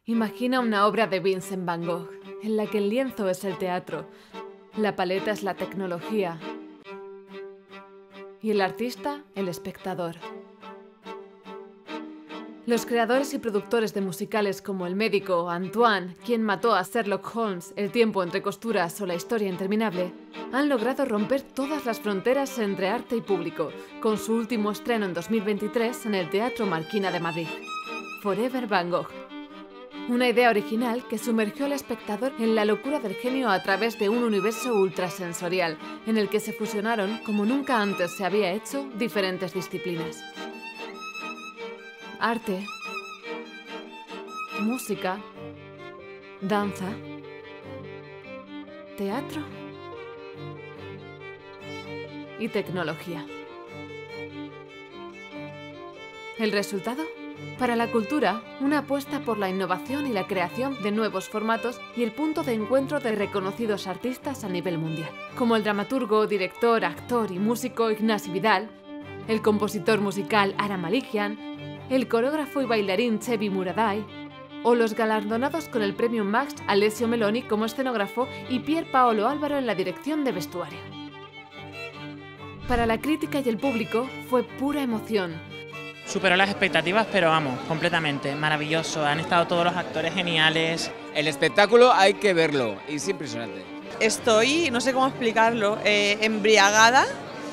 Imagina una obra de Vincent Van Gogh, en la que el lienzo es el teatro, la paleta es la tecnología y el artista, el espectador. Los creadores y productores de musicales como El médico, Antoine, Quien mató a Sherlock Holmes, El tiempo entre costuras o La historia interminable, han logrado romper todas las fronteras entre arte y público, con su último estreno en 2023 en el Teatro Marquina de Madrid, Forever Van Gogh. Una idea original que sumergió al espectador en la locura del genio a través de un universo ultrasensorial, en el que se fusionaron, como nunca antes se había hecho, diferentes disciplinas. Arte, música, danza, teatro y tecnología. ¿El resultado? Para la cultura, una apuesta por la innovación y la creación de nuevos formatos y el punto de encuentro de reconocidos artistas a nivel mundial, como el dramaturgo, director, actor y músico Ignasi Vidal, el compositor musical Ara Malikian, el coreógrafo y bailarín Chevy Muraday, o los galardonados con el premio Max Alessio Meloni como escenógrafo y Pier Paolo Álvaro en la dirección de vestuario. Para la crítica y el público fue pura emoción. Superó las expectativas, pero vamos, completamente, maravilloso. Han estado todos los actores geniales. El espectáculo hay que verlo, es impresionante. Estoy, no sé cómo explicarlo, embriagada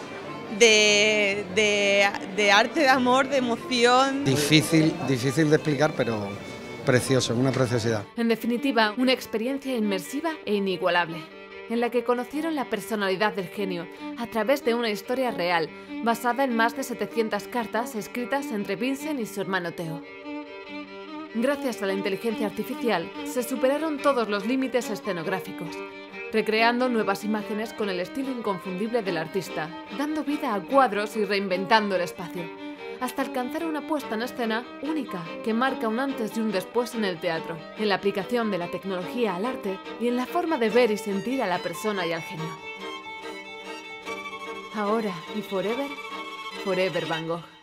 de arte, de amor, de emoción. Difícil de explicar, pero precioso, una preciosidad. En definitiva, una experiencia inmersiva e inigualable, en la que conocieron la personalidad del genio a través de una historia real, basada en más de 700 cartas escritas entre Vincent y su hermano Theo. Gracias a la inteligencia artificial, se superaron todos los límites escenográficos, recreando nuevas imágenes con el estilo inconfundible del artista, dando vida a cuadros y reinventando el espacio, hasta alcanzar una puesta en escena única que marca un antes y un después en el teatro, en la aplicación de la tecnología al arte y en la forma de ver y sentir a la persona y al genio. Ahora y forever, Forever Van Gogh.